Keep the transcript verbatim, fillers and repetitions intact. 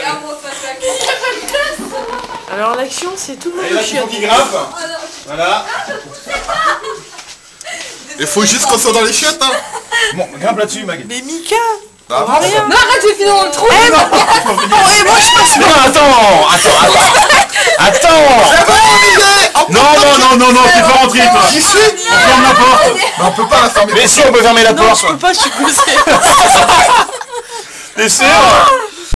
Alors l'action c'est tout le monde au chien. qui grimpe. Voilà. Il faut juste qu'on soit dans les chiottes, hein. Bon, grimpe là-dessus, Mag. Mais Mika, Bah, on voit rien. Non, arrête, je vais finir dans le trou. Eh, moi, eh, moi je passe. Non, attends, attends, attends. Attends. Non, non, non, non, non, t'es pas rentré, toi. J'y suis. On ferme la porte. Bah, on peut pas la fermer. Mais si, on peut fermer la Non, porte. je peux pas, je suis coincé. T'es sûr?